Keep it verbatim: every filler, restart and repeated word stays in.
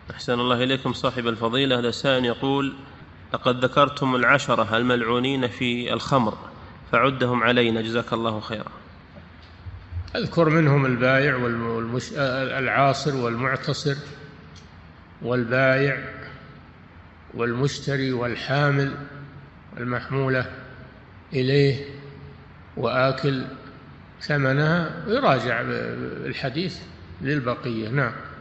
أحسن الله إليكم صاحب الفضيلة. هذا سائل يقول: لقد ذكرتم العشرة الملعونين في الخمر فعدهم علينا جزاك الله خيرا. أذكر منهم البائع والمش... العاصر والمعتصر والبائع والمشتري والحامل المحمولة إليه وآكل ثمنها، ويراجع الحديث للبقية. نعم.